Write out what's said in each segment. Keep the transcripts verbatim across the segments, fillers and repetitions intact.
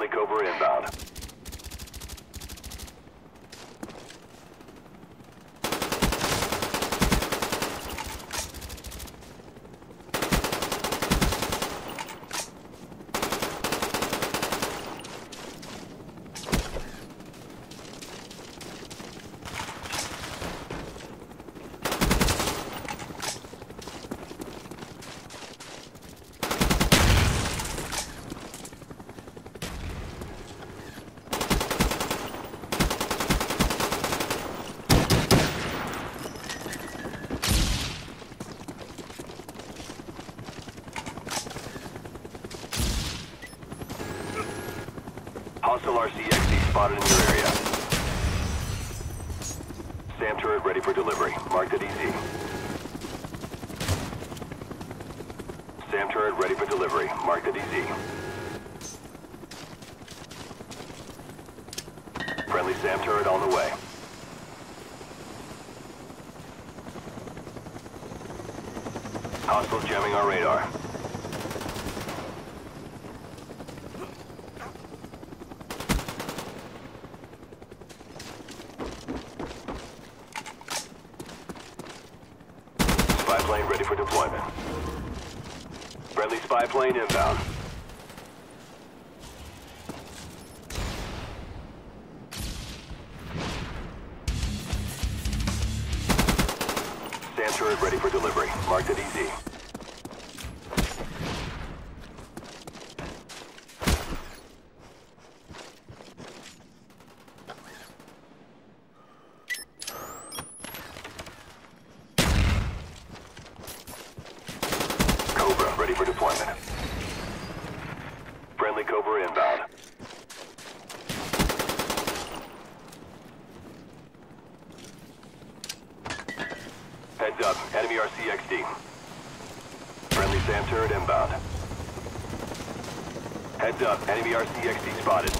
Cobra inbound. Hostile R C X D spotted in your area. SAM turret ready for delivery. Marked at E Z. SAM turret ready for delivery. Marked at E Z. Friendly SAM turret on the way. Hostile jamming our radar. Spy plane ready for deployment. Friendly spy plane inbound. SAM turret ready for delivery. Marked at E Z. Cobra ready for deployment. Friendly Cobra inbound. Heads up, enemy R C X D. Friendly SAM turret inbound. Heads up, enemy R C X D spotted.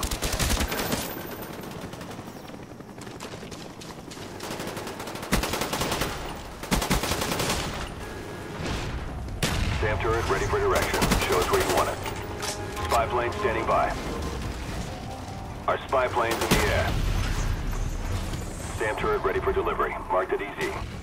SAM turret ready for direction. Show us where you want it. Spy plane standing by. Our spy plane's in the air. SAM turret ready for delivery. Marked at E Z.